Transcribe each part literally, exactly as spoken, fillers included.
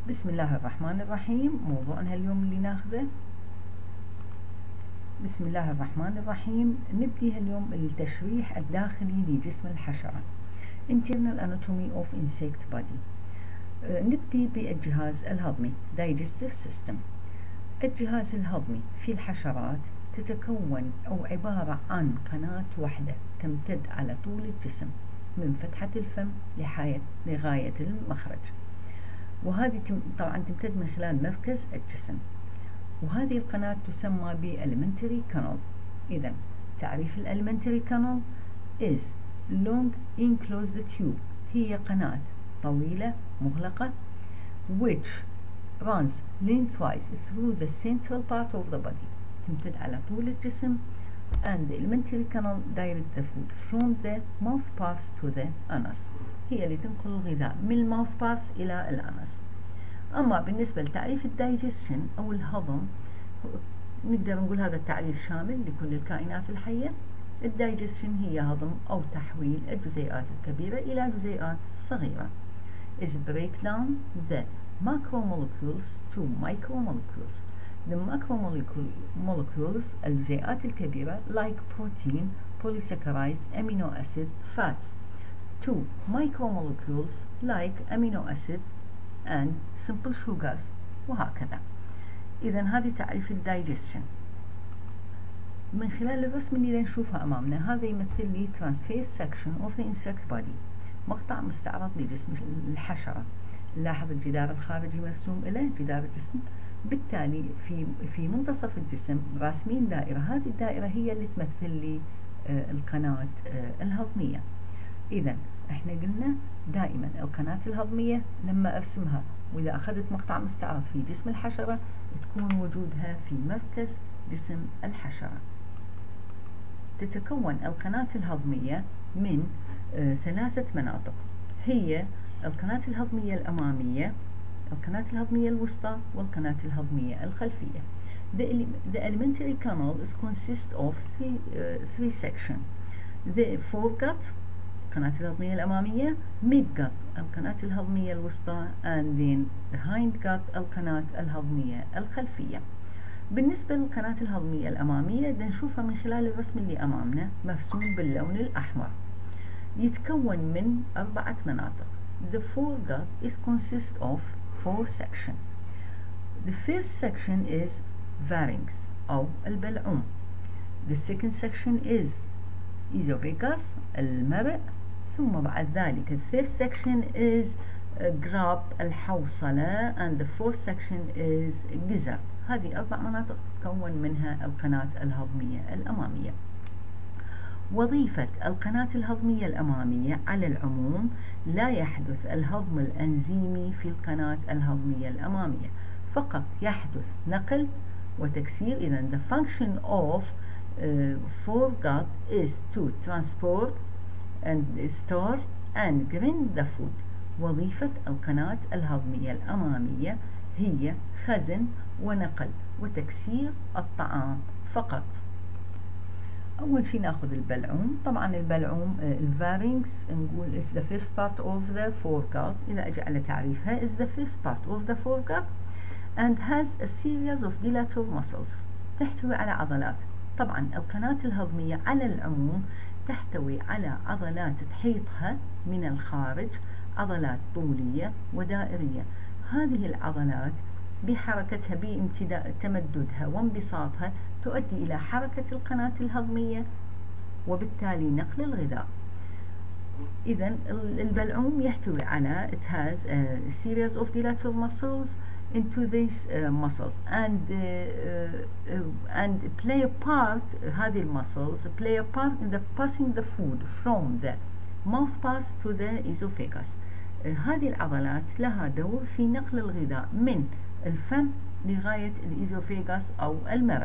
بسم الله الرحمن الرحيم. موضوعنا اليوم اللي ناخذه بسم الله الرحمن الرحيم نبدي اليوم التشريح الداخلي لجسم الحشرة Internal Anatomy of Insect Body. نبدي بالجهاز الهضمي Digestive System. الجهاز الهضمي في الحشرات تتكون أو عبارة عن قناة واحدة تمتد على طول الجسم من فتحة الفم لغاية المخرج، وهذه طبعا تمتد من خلال مركز الجسم، وهذه القناة تسمى ب Alimentary Canal. إذا تعريف ال Alimentary Canal is long enclosed tube، هي قناة طويلة مغلقة which runs lengthwise through the central part of the body، تمتد على طول الجسم، and the Alimentary Canal direct the food from the mouth parts to the anus، هي اللي تنقل الغذاء من الماوث بارس إلى الأنس. أما بالنسبة لتعريف الدايجيشن أو الهضم، نقدر نقول هذا التعريف شامل لكل الكائنات الحية. الدايجيشن هي هضم أو تحويل الجزيئات الكبيرة إلى جزيئات صغيرة is break down the macromolecules to micromolecules. The macromolecules الجزيئات الكبيرة like protein, polysaccharides, amino acid, fats to micromolecules like amino acid and simple sugars وهكذا. إذا هذه تعريف الدايجيشن. من خلال الرسم اللي نشوفها أمامنا هذا يمثل لي transverse section of the insect body، مقطع مستعرض لجسم الحشرة. نلاحظ الجدار الخارجي مرسوم إلى جدار الجسم، بالتالي في في منتصف الجسم راسمين دائرة، هذه الدائرة هي اللي تمثل لي آه القناة آه الهضمية. إذا احنا قلنا دائما القناة الهضمية لما ارسمها واذا اخذت مقطع مستعرض في جسم الحشرة تكون وجودها في مركز جسم الحشرة. تتكون القناة الهضمية من آه ثلاثة مناطق، هي القناة الهضمية الأمامية، القناة الهضمية الوسطى، والقناة الهضمية الخلفية. The, the alimentary canal is consist of three, uh, three sections. The foregut القناة الهضمية الأمامية، mid gut القناة الهضمية الوسطى، and then the hind gut القناة الهضمية الخلفية. بالنسبة للقناة الهضمية الأمامية نشوفها من خلال الرسم اللي أمامنا مرسوم باللون الأحمر. يتكون من أربعة مناطق. The foregut is consist of four sections. The first section is pharynx أو البلعوم. The second section is esophagus المرء، ثم بعد ذلك the third section is grab الحوصلة، and the fourth section is جزر. هذه أربع مناطق تتكون منها القناة الهضمية الأمامية. وظيفة القناة الهضمية الأمامية على العموم لا يحدث الهضم الأنزيمي في القناة الهضمية الأمامية، فقط يحدث نقل وتكسير. إذا the function of uh, foregut is to transport and store and grind the food. وظيفة القناة الهضمية الأمامية هي خزن ونقل وتكسير الطعام فقط. أول شيء ناخذ البلعوم. طبعا البلعوم الفارينكس نقول is the first part of the foregut. إذا أجي على تعريفها is the first part of the foregut and has a series of dilator muscles، تحتوي على عضلات. طبعا القناة الهضمية على العموم تحتوي على عضلات تحيطها من الخارج، عضلات طولية ودائرية. هذه العضلات بحركتها بامتداد تمددها وانبساطها تؤدي إلى حركة القناة الهضمية وبالتالي نقل الغذاء. إذن البلعوم يحتوي على it has a series of dilator muscles into these uh, muscles and uh, uh, and play a part. هذه المسلز play a part in the passing the food from the mouth parts to the esophagus. uh, هذه العضلات لها دور في نقل الغذاء من الفم لغاية الإيزوفيغاس أو المرء.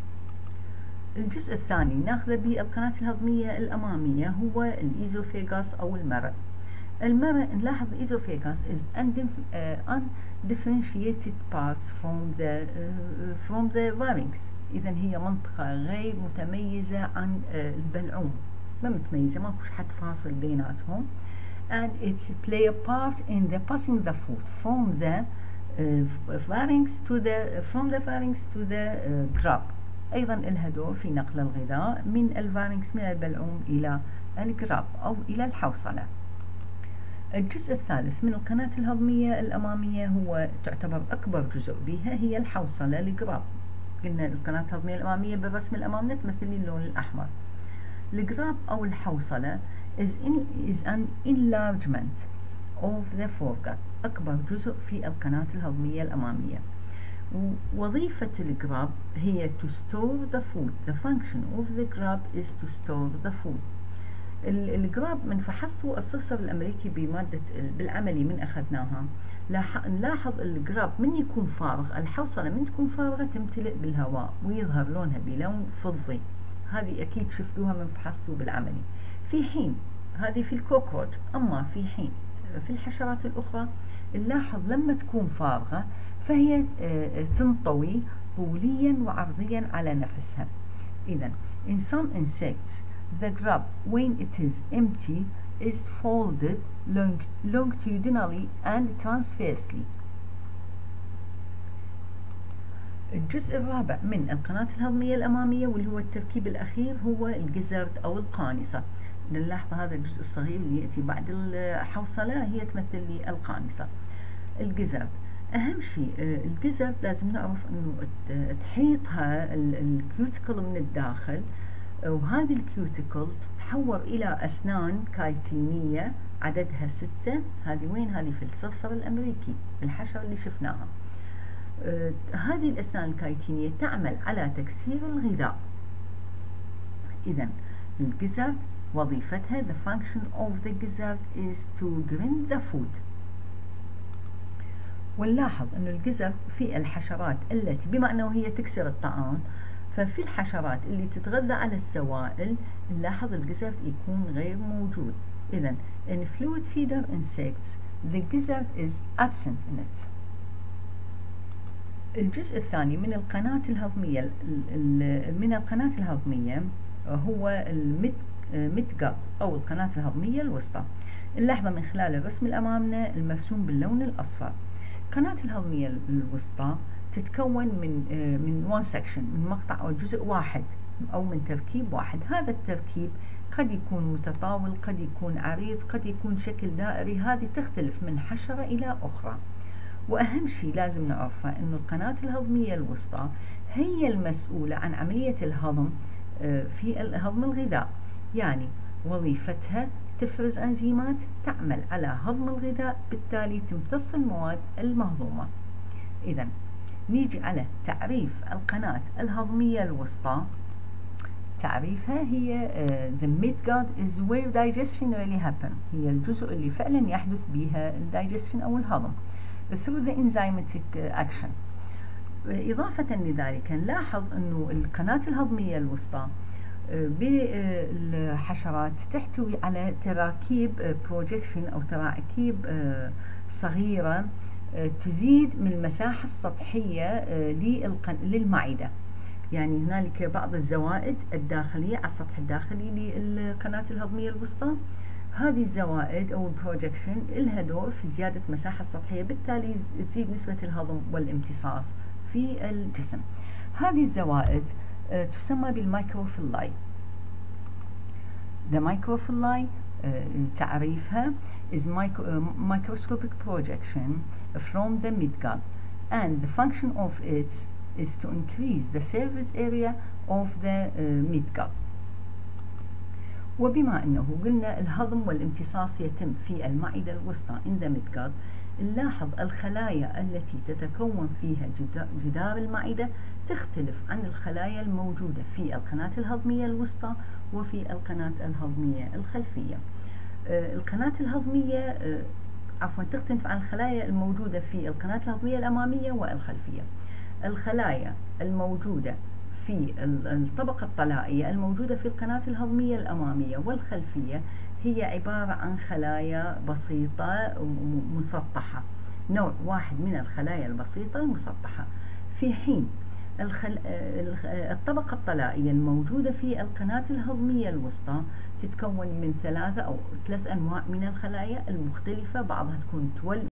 الجزء الثاني ناخذ به القناة الهضمية الأمامية هو الإيزوفيغاس أو المرء. المرء نلاحظ الإيزوفيغاس is undifferentiated parts from the uh, from the pharynx. إذا هي منطقة غير متميزة عن uh, البلعوم، ما متميزة، ماكوش حد فاصل بيناتهم. And it's play a part in the passing the food from the pharynx to the from the pharynx to the grab. أيضا لها دور في نقل الغذاء من الفارنكس من البلعوم إلى الجراب أو إلى الحوصلة. الجزء الثالث من القناة الهضمية الأمامية هو تعتبر أكبر جزء بها هي الحوصلة الجراب. قلنا القناة الهضمية الأمامية بالرسم الأمامي تمثل اللون الأحمر. الجراب أو الحوصلة is, in, is an enlargement of the foregut، أكبر جزء في القناة الهضمية الأمامية. وظيفة الجراب هي to store the food. The function of the grab is to store the food. الجراب من فحصه الصرصر الأمريكي بمادة بالعملي من أخذناها نلاحظ الجراب من يكون فارغ، الحوصلة من تكون فارغة تمتلئ بالهواء ويظهر لونها بلون فضي. هذه أكيد شفتوها من فحصته بالعملي. في حين هذه في الكوكروج، أما في حين في الحشرات الأخرى نلاحظ لما تكون فارغة فهي تنطوي طوليا وعرضيا على نفسها. إذا in some insects the grab when it is empty is folded long longitudinally and transversely. الجزء الرابع من القناة الهضمية الأمامية واللي هو التركيب الأخير هو الجزرد أو القانصة. نلاحظ هذا الجزء الصغير اللي يأتي بعد الحوصلة هي تمثل لي القانصة. الجزرد أهم شيء الجزرد لازم نعرف أنه تحيطها الكيوتيكل من الداخل، وهذه الكيوتيكل تتحور إلى أسنان كايتينية عددها ستة. هذه وين؟ هذه في الصرصر الأمريكي الحشرة اللي شفناها. آه هذه الأسنان الكايتينية تعمل على تكسير الغذاء. إذا الجزرد وظيفتها the function of the gizzard is to grind the food. ونلاحظ أن الجزرد في الحشرات التي بما أنه هي تكسر الطعام، ففي الحشرات اللي تتغذى على السوائل نلاحظ الجزرد يكون غير موجود. إذا in fluid feeder insects the gizzard is absent in it. الجزء الثاني من القناة الهضمية من القناة الهضمية هو الميد ميدجات أو القناة الهضمية الوسطى. نلاحظ من خلال الرسم الأمامنا المرسوم باللون الأصفر. القناة الهضمية الوسطى تتكون من من one section، من مقطع أو جزء واحد أو من تركيب واحد. هذا التركيب قد يكون متطاول، قد يكون عريض، قد يكون شكل دائري، هذه تختلف من حشرة إلى أخرى. وأهم شيء لازم نعرفه أنه القناة الهضمية الوسطى هي المسؤولة عن عملية الهضم في هضم الغذاء، يعني وظيفتها تفرز أنزيمات تعمل على هضم الغذاء، بالتالي تمتص المواد المهضومة. إذا نيجي على تعريف القناة الهضمية الوسطى. تعريفها هي uh, the midgut is where digestion really happen، هي الجزء اللي فعلا يحدث بها الدايجستشن أو الهضم through the enzymatic action. إضافة لذلك نلاحظ أنه القناة الهضمية الوسطى بالحشرات تحتوي على تراكيب بروجكشن أو تراكيب صغيرة تزيد من المساحة السطحية للمعدة. يعني هنالك بعض الزوائد الداخلية على السطح الداخلي للقناة الهضمية الوسطى. هذه الزوائد أو البروجكشن لها دور في زيادة المساحة السطحية، بالتالي تزيد نسبة الهضم والامتصاص في الجسم. هذه الزوائد تسمى بالمايكروفيلاي. The microvilli تعريفها is microscopic projection from the midgut, and the function of it is to increase the surface area of the uh, midgut. وبما أنه قلنا الهضم والامتصاص يتم في المعدة الوسطى in the midgut، نلاحظ الخلايا التي تتكون فيها جدار المعدة تختلف عن الخلايا الموجودة في القناة الهضمية الوسطى وفي القناة الهضمية الخلفية. آه القناة الهضمية آه عفوا تختلف عن الخلايا الموجودة في القناة الهضمية الأمامية والخلفية. الخلايا الموجودة في الطبقة الطلائية الموجودة في القناة الهضمية الأمامية والخلفية هي عبارة عن خلايا بسيطة مسطحة، نوع واحد من الخلايا البسيطة المسطحة، في حين الخل... الطبقة الطلائية الموجودة في القناة الهضمية الوسطى تتكون من ثلاثة أو ثلاث أنواع من الخلايا المختلفة، بعضها تكون